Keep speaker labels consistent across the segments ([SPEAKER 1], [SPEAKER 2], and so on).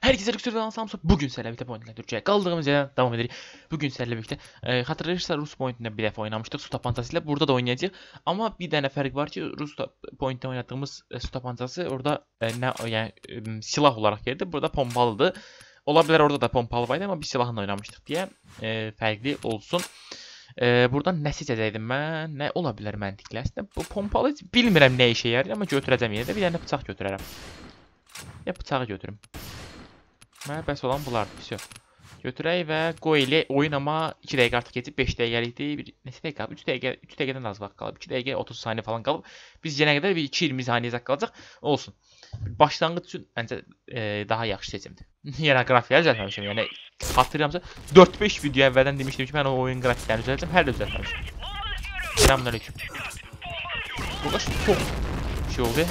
[SPEAKER 1] Herkese Rüksür'den Samsun. Bugün sizlerle birlikte Point'le Türkçe'ye kaldığımız yerden devam edelim. Bugün sizlerle birlikte hatırlarsanız Rus Point'le bir defa oynamıştık su tabancasıyla. Burada da oynayacağız. Ama bir tane fark var ki Rus Point'te oynadığımız su tabancası orada silah olarak geldi. Burada pompalıdı. Olabilir orada da pompalı vardı ama bir silahla oynamıştık diye farklı olsun. Buradan ne seçəcəkdim mən? Nə ola bilər məntiqli? Əslində bu pompalı bilmirəm nə işə yarayır amma götürəcəm yenə də. Bir dənə bıçaq götürərəm. Ya bıçağı götürüm. Mənə bəs olan bulardır. Pis yox. Götürək və qoy ilə oyun amma 2 dəqiqə artıq keçib 5 dəqiqəlikdir. Neçə dəqiqə qalıb? 3 dəqiqədən az vaxt qalıb. 2 dəqiqə 30 saniyə falan qalıb. Biz yenə qədər bir 2-20 saniyə qalacaq. Olsun. Başlanğıc üçün məncə daha yaxşı seçimdir. Yenə qrafikləri düzəltməmişəm. Yəni xatırlayıramsa 4-5 video əvvəldən demişdim ki, mən o oyun qrafiklərini düzəltəcəm. Hələ də düzəltməmişəm. Selamünaleyküm. Bu qaş çox şey oldu.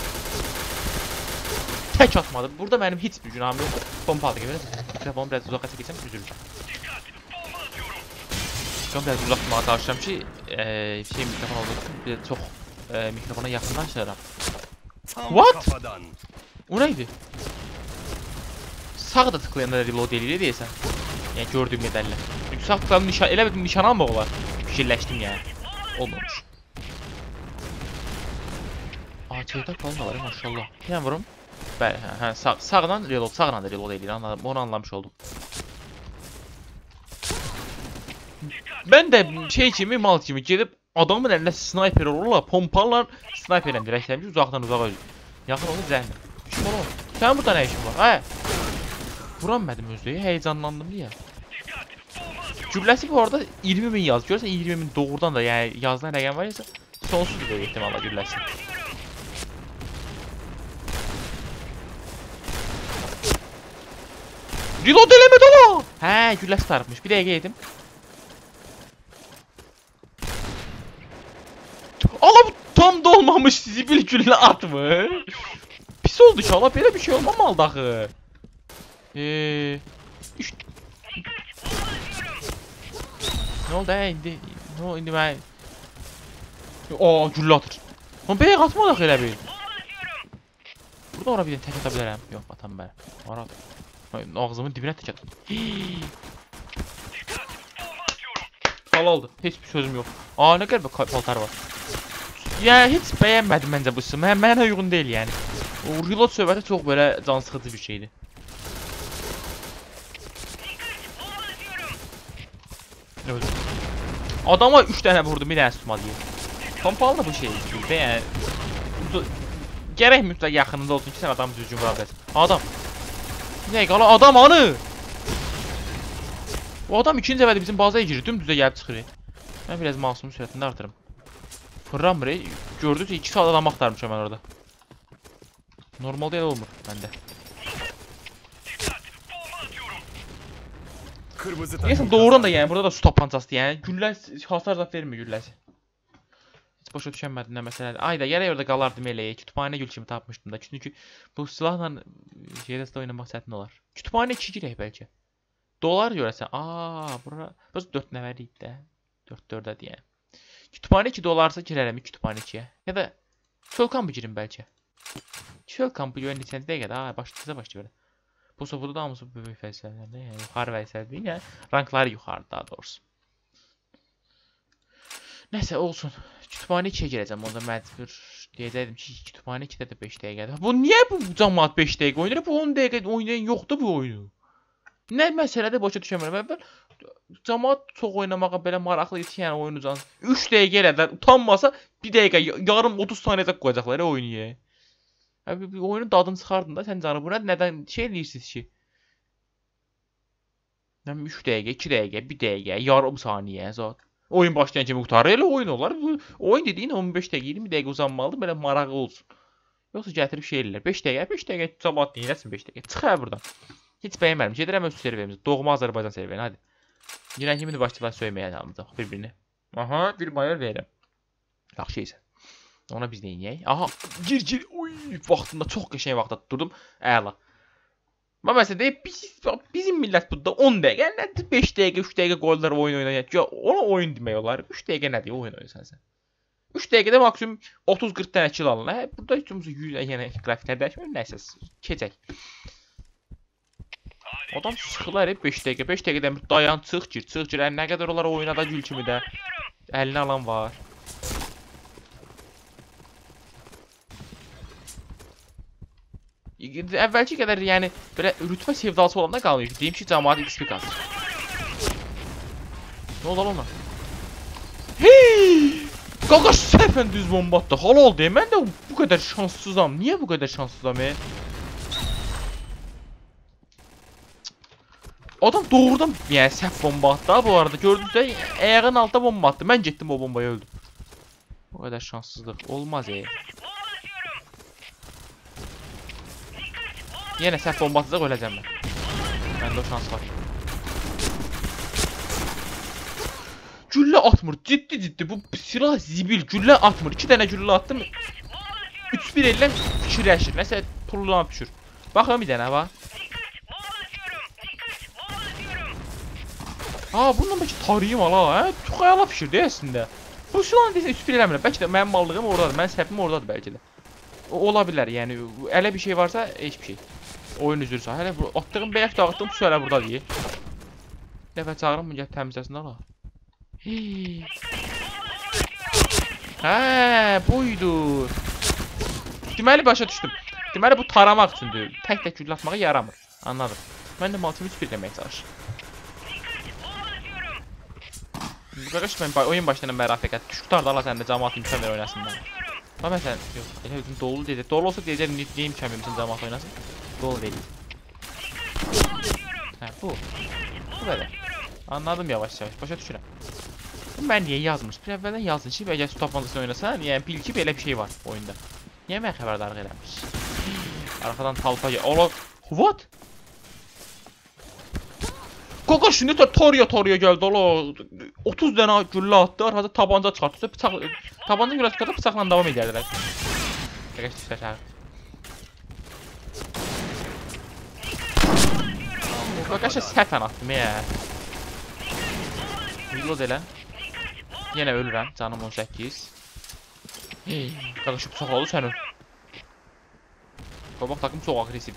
[SPEAKER 1] Tək atmadım. Burada mənim heç bir günahım yoxdur. Pompalı gibi. Mikrofonu biraz uzağa çəkəcəm, üzülürəm. Mikrofonu biraz uzaq tutmağa çalışıram ki, mikrofon olduğu üçün çox mikrofona yaxından çıxıram. What? O neydi? Sağ da tıklayanda reload eləyir deyəsən. Yəni gördüyüm qədərlə. Çünki sağ tıklayanda elə bir nişan almaq olar. Fikirləşdim yəni. Olmamış. Çeytak falan da var ya maşallah. Yəni vurum. Bəli, sağdan da reload eləyir, anladım. Onu anlamış oldum. Mən də şey kimi, mal kimi gedib adamın əlində sniper olurlar, pompalar sniperlə dirəkləmiş uzaqdan uzağa yaxın onu zəhmə. Kim ola? Sənin burada nə işin var? Hə? Vuranmədim özlüyü, heyecanlandım deyə. Gülləsi bu arada 20.000 yaz. Görürsən 20.000 doğrudan da yəni yazılan rəqəm var ya, sonsuz bir ehtimalla gülləsi. Reload eləmədi ola! Hə, gülləsi tarıqmış. Bir dəqiqə yedim. Ala bu tam da olmamış zibil güllə atmır. Pis oldu ki, ala belə bir şey olmamalıdır axı. Ne oldu indi? Ne oldu indi mən? Güllə atır. Lan bəyək atmadıq elə bir. Burada ora bir tək ata bilərəm. Yox, atam bələ. Ora at. Ağzımın dibinə tək atım. Halaldır. Heç bir sözüm yox. Nə qəribə paltar var. Yəni heç bəyənmədim məncə bu sistem. Mənə uyğun deyil yəni. O reload söhbəti çox belə can sıxıcı bir şeydir. Adama 3 dənə vurdum, bir dənə tutmadı. Pompalı da bu şey deyil. Yəni gərək mütləq yaxınında olsun ki, sən adamı düzgün vura biləsən. Adam. Nə qala adam anı? O adam ikinci dəfədə bizim bazaya girir, dümdüzə gəlib çıxır. Mən biraz masumun sürətini artırım. Fırlanmır, gördünüz 2 saat adam axtarmışam mən orada. Normalda elə olmur məndə. Deyəsən doğrudan da yəni burada da su tapancası yəni güllə hasar zad vermir gülləsi. Heç başa düşənmədim nə məsələdir. Ayda gərək orada qalardım eləyə. Kütüphanə gül kimi tapmışdım da. Çünki bu silahla şeydə oynamaq çətin olar. Kütüphanə 2 girək bəlkə. Dolar görəsən. Bura 4 nəfərlik də. 4-4-ə deyən. Kütüphanə 2 dolarsa girərəm kütüphanə 2-yə. Ya da çöl kampı girim bəlkə. Çöl kampı görən neçənci dəqiqədə. Başlayır. Bu sofuda da hamısı böyük vəzifələrdə, yəni yuxarı vəzifələr deyil, yəni rankları yuxarı daha doğrusu. Nəsə olsun. Kütüphanə 2-yə girəcəm, onda məcbur deyəcəkdim ki, kütüphanə 2-də də 5 dəqiqədir. Bu niyə bu cəmaət 5 dəqiqə oynayır? Bu 10 dəqiqə oynayan yoxdur bu oyunu. Nə məsələdir başa düşəmirəm. Əvvəl cəmaət çox oynamağa belə maraqlı idi ki, yəni oyunu can. 3 dəqiqə elədilər, utanmasa 1 dəqiqə, yarım 30 saniyədə qoyacaqlar oynayır. Abi oyunun dadını çıxardın da sən canı buna nədən şey eləyirsiniz ki? 3 dəqiqə, 2 dəqiqə, 1 dəqiqə, yarım saniyə zat. Oyun başlayan kimi qutarır elə oyun olar. Bu oyun dediyin 15 dəqiqə, 20 dəqiqə uzanmalıdır, belə maraqlı olsun. Yoxsa gətirib şey eləyirlər. 5 dəqiqə cəmaət deyirəsin 5 dəqiqə. Çıx buradan. Heç bəyənmədim. Gedirəm öz serverimizə. Doğma Azərbaycan serverinə, hadi. Girən kimi başlayırlar söyməyə alacaq bir-birini. Aha, bir mayor verirəm. Yaxşı isə. Ona biz deyək. Aha, gir. Oy, vaxtında çox qəşəng vaxtda durdum. Əla. Amma məsələn deyib bizim millət burada 10 dəqiqə, nədir 5 dəqiqə, 3 dəqiqə qoyurlar oyun oynayır. Ona oyun demək olar. 3 dəqiqə nədir oyun oynayırsan sən? 3 dəqiqədə maksimum 30-40 dənə kill alınır. Burada heç 100 yəni qrafiklər dəyişmir, nəsə keçək. Adam sıxılar 5 dəqiqə. 5 dəqiqədən bir dayan, çıx gir, çıx gir. Nə qədər onlara oynada gül kimi də. Əlinə alan var. Əvvəlki qədər yəni belə rütbə sevdalısı olanda qalmayıb. Deyim ki, cəmaət XP qazır. Nə oldu ona? Hey! Qaqaş səhvən düz bomba atdı. Halal deyim. Mən də bu qədər şanssızam. Niyə bu qədər şanssızam? Adam doğrudan yəni səhv bomba atdı bu arada. Gördünüz də ayağının altında bomba atdı. Mən getdim o bombaya öldüm. Bu qədər şanssızlıq olmaz Yenə səhv bomba atacaq öləcəm mən. Məndə o şans var. Güllə atmır. Ciddi bu silah zibil. Güllə atmır. 2 dənə güllə attım. 3-1 ellə fikirləşir. Nəsə pullan düşür. Baxın bir dənə var. Bununla bəlkə tarayım ala, Çox ayala fikirdir əslində. Bu silahla desən 3-1 eləmirəm. Bəlkə də mənim mallığım oradadır. Mənim səhvim oradadır bəlkə də. Ola bilər, yəni elə bir şey varsa heç bir şey. Oyun üzrsə. Hələ atdığım bəyək dağıtdığım su hələ burada deyil. Bir dəfə çağırım, gəl təmizləsin ala. Buydu. Deməli başa düşdüm. Deməli bu taramaq üçündür. Tək güllə atmağa yaramır. Anladım. Mən də malçımı 3-1 eləməyə çalışırım. Qaqaş mən oyun başlanan mərafəqət. Düşüktar da ala səndə cəmaat imkan ver oynasınlar. Məsələn, yox, elə özüm dolu deyəcək. Dolu olsa deyəcək, niyə imkan vermişsin cəmaat oynasın? Dolu deyil. Bu qədər. Anladım yavaş-yavaş, başa düşürəm. Mən niyə yazmış? Bir əvvəldən yazın ki, əgər su tapancasını oynasan, yəni bil ki, belə bir şey var oyunda. Niyə mən xəbərdarlıq eləmiş? Arxadan talpa gəl. Ola, what? Qaqaş, nə tarıya gəldi, ola. 30 dənə güllə atdı, arxada tabanca çıxartdı. Tabanca güllə çıxartdı, bıçaqla davam edərdilər. Qaqaş düşər. Qaqaşa səhvən atdım, Reload elə. Yenə ölürəm, canım 18. Qaqaşı bıçaq oldu, sən öl. Qabaq takım çox agresiv.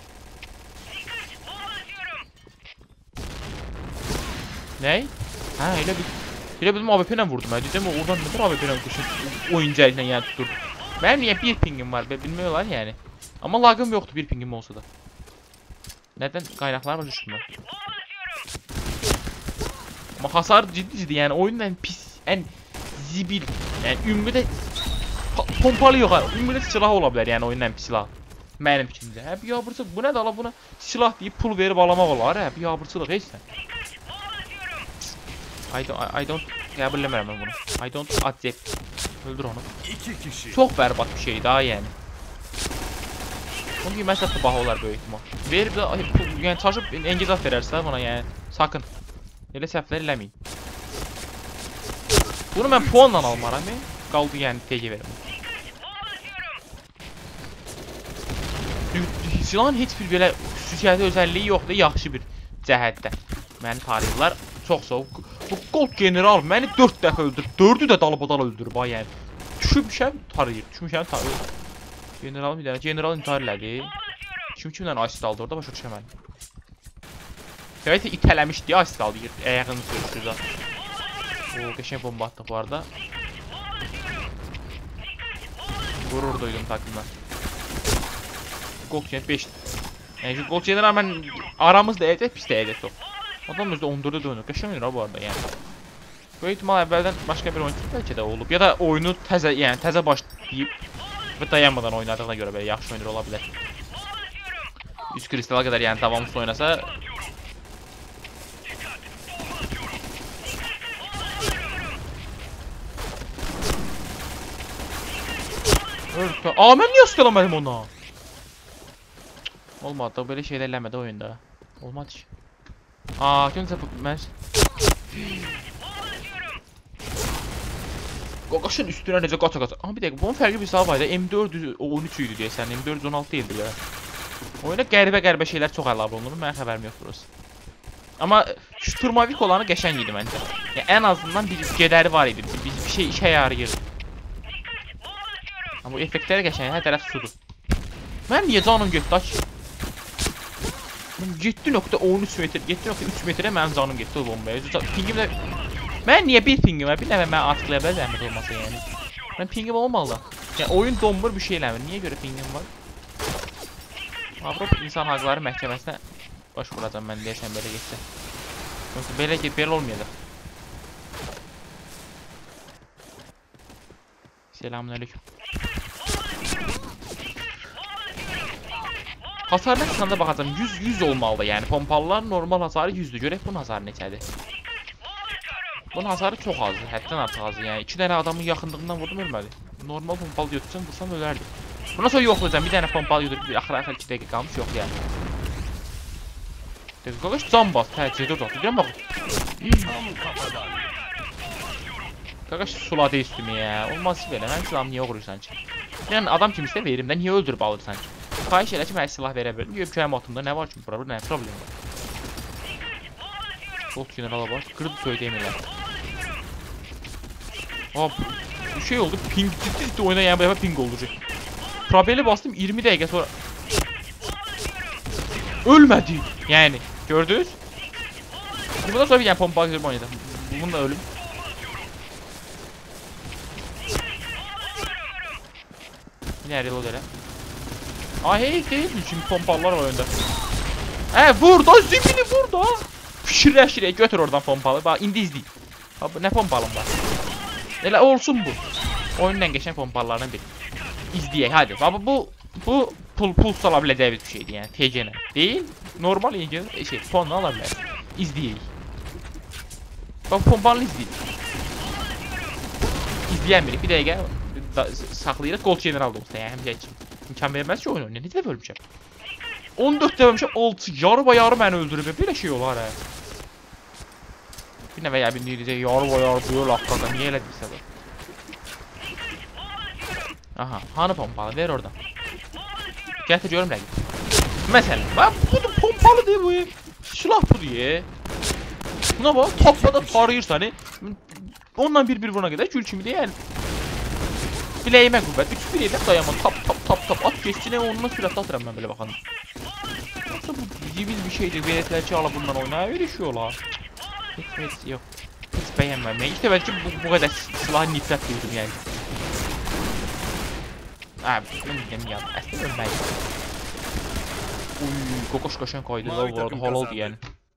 [SPEAKER 1] Ney? Elə bildim AWP ilə vurdum. Dedim, oradan nədir AWP ilə quşun oyuncu əlinə yəni tuturdu. Mənim niyə bir pingim var, bilmək olar yəni. Amma lagım yoxdur bir pingim olsa da. Nədən qaynaqlarım düşmür? Amma hasar ciddi, yəni oyunun ən pis, ən zibil, yəni ümumiyyətlə pompalı yox, ümumiyyətlə silah ola bilər, yəni oyunun ən pis silahı. Mənim fikrimcə. Biabırçılıq, bu nədir ala, buna silah deyib pul verib alamaq olar, biabırçılıq heç sən. I don't qəbul eləmirəm mən bunu. I don't accept. Öldür onu. Çox bərbad bir şey daha yəni. Onun qiyməsi də baha olar böyük ihtimal. Verib də yəni çalışıb engizat verərsə buna yəni sakın. Elə səhvlər eləməyin. Bunu mən puanla almaram. Qaldı yəni TG verim. Silahın heç bir belə xüsusiyyəti özəlliyi yoxdur, yaxşı bir cəhətdə. Məni tarayırlar. Çox soğuk. Bu Gold General məni 4 dəfə öldürür. 4'ü də dalbadal öldürür ha yəni. Düşmüşəm tarayır. Düşmüşəm tarayır. General bir dənə general intihar elədi. Kimlə asist aldı orada başa düşəmədim. Söhbət itələmişdi, asist aldı. Ayağını sürüşdü zaten. O qəşəng bomba atdı bu arada. Qurur duydum takımdan. Gold General 5. Yəni Gold General mən aramızda edəcək, pis də edəcək o. Adam özü 14'e dönür. Qəşəng oyunlar bu arada yəni. Böyük ihtimal əvvəldən başqa bir oyuncu bəlkə də olub. Ya da oyunu təzə başlayıb və dayanmadan oynadığına görə belə yaxşı oyunlar ola bilər. 100 kristala qədər yəni davamlı oynasa mən niyə sıkılamadım ona? Olmadı da böyle şeyler eləmədi oyunda. Olmadı ki. Kimsə mən... Qaqaşın üstünə necə qaça-qaça. Bir dəqiqə, bunun fərqli bir silah var idi. M413 idi deyəsən, M416 deyildi ya. Oyuna qəribə şeylər çox əlavə olunur, mənim xəbərim yoxdur orası. Amma şturmavik olanı qəşəng idi məncə. Ən azından bir gedəri var idi, bir şey işə yarayırdı. Amma bu effektləri qəşəng, hər tərəf sudur. Mən niyə canım getdi ki? 7.13 metr, 7.3 metrə mənim canım getdi o bombaya. Pingim də... Mən niyə bir pingim var? Bir nəfər mənə açıqlaya bilər zəhmət olmasa yəni. Mən pingim olmalı. Yəni oyun donmur, bir şey eləmir. Niyə görə pingim var? Avropa İnsan Haqları Məhkəməsinə baş vuracam mən deyəsən belə getsə. Yoxsa belə olmayacaq. Selamünaleyküm. Hasar məqsəndə baxacam 100 olmalıdır. Yəni pompalılar normal hasarı 100-dür. Görək bunun hasarı neçədir? Bunun hasarı çox azdır. Həddən artıq azdır. Yəni 2 dənə adamın yaxınlığından vurdum ölmədi. Normal pompalı götürsəm vursam ölərdi. Bundan sonra yoxlayacağım. Bir dənə pompalı götürüb axıra 2 dəqiqə qalmış yoxlayalım. Qaqaş can bas. Hə, C4 atdı. Deyəm bax. Qaqaş suladı üstümü ya. Olmaz belə. Mən silahımı niyə oğurursan ki? Yəni adam kimi istə verim də niyə öldürüb alırsan ki? Xahiş elə ki mən silah verə bilim. Yox köyə matımda nə var ki? Burada nə problem var? Gold generala bax. Qırdı söyləyəm elə. Hop. Bir şey oldu. Ping ciddi oyuna yəni bu dəfə ping oldu. Probeli bastım 20 dəqiqə sonra. Ölmədi. Yəni gördünüz? Bundan sonra bir dənə pompa götürüb oynayacağım. Bununla ölüm. Yine reload elə. Ay hey değil mi? Şimdi pompalar var oyunda. Vur da zibini vur da. Şirə götür oradan pompalı. Bax indi izləyin. Nə pompalım var? Elə olsun bu. Oyunun ən qəşəng pompalarından biri. İzləyək hadi. Bax bu pul sala biləcəyimiz bir şeydir yəni TC-nə. Deyil. Normal yəni şey tonla ala bilər. İzləyək. Bax pompalı izləyin. İzləyəmirik. Bir dəqiqə saxlayırıq. Gold general olsa yəni həmişə kimi. İmkan verməz ki oyun oynayın. Necə dəfə ölmüşəm? 14 dəfə ölmüşəm. 6 yarı məni öldürüb. Belə şey olar hə. Bir nəvə ya bir deyəcək yarı duyur haqqında. Niyə elədiysə bu? Aha, hanı pompalı? Ver oradan. Gətir görüm rəqib. Məsələn, bax bu pompalı deyil bu. Silah bu deyə. Buna bax, topla da tarayırsan. Ondan bir vuruna qədər gül kimi deyil. Biləyimə qüvvət. 3-1 edək dayanma. Tap. At geçsinə onunla sürətlə atıram mən belə baxanda. Yoxsa bu zibil bir şeydir. Veletlər ki ala bundan oynaya verişiyor olar. Heç yox. Heç bəyənməm. İlk dəfə ki bu qədər silahı nifrət duydum yəni. Mən deyəm ya. Əslində ölməyim. Qoqoş qaşan qaydı da vardı. Halaldır yəni.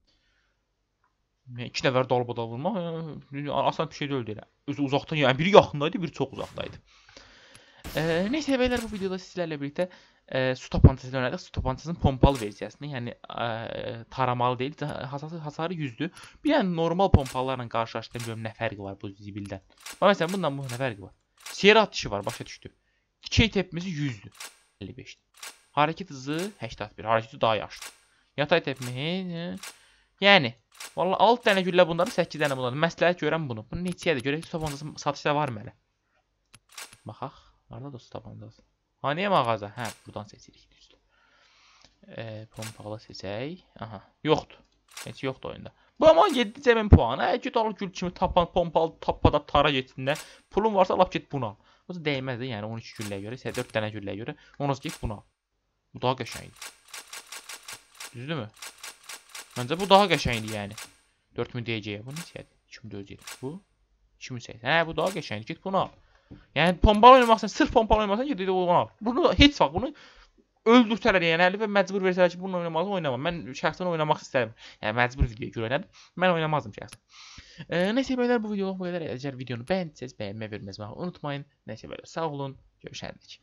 [SPEAKER 1] 2 nəfər dalbada vurmaq asan bir şey deyil elə. Özü uzaqdan yəni biri yaxındaydı, biri çox uzaqdaydı. Neyse beyler bu videoda sizlerle birlikte su tabancasıyla oynadık. Su tabancasının pompalı versiyasını yani taramalı değil. Hasarı 100'dü. Bir yani normal pompalarla karşılaştığım ne farkı var bu zibilden. Ama mesela bundan bu ne farkı var? Siyera atışı var başa düştü. Dikey tepmesi 100'dü. 55'ti. Hareket hızı 81. Hareketi daha yaşlı. Yatay tepme yani vallahi 6 tane güllə bunları 8 tane bunları. Məsləhət görəm bunu. Bunu neçəyə də görək su tabancası satışda var mı elə? Baxaq. Nerede da su tabancası? Haniye mağaza? Hə, buradan seçirik düzdür. Pompalı seçək. Aha, yoxdur. Heç yoxdur oyunda. Bu ama 7 cəmin puanı. Git al gül kimi tapan pompalı tapada tara getsin də. Pulun varsa lap get bunu al. Bu da değməz də, yəni 12 gülləyə görə, 4 dənə gülləyə görə. Onu get bunu al. Bu daha qəşəngdir. Düzdürmü? Məncə bu daha qəşəngdir yəni. 4000 DC'yə bu neçədir? 2400. Bu 2080. Hə, bu daha qəşəngdir. Get bunu al. Yəni pompalı oynamaqsan, sırf pompalı oynamaqsan gedib onu al. Bunu heç vaxt bunu öldürsələr yəni və məcbur versələr ki, bunu oynamalı oynamam. Mən şəxsən oynamaq istərəm. Yəni məcbur videoya görə elədim. Mən oynamazdım şəxsən. Nəysə bəylər bu videoda bu qədər. Əgər videonu bəyəndiyseniz bəyənməyi verməyi unutmayın. Nəysə bəylər sağ olun. Görüşərik.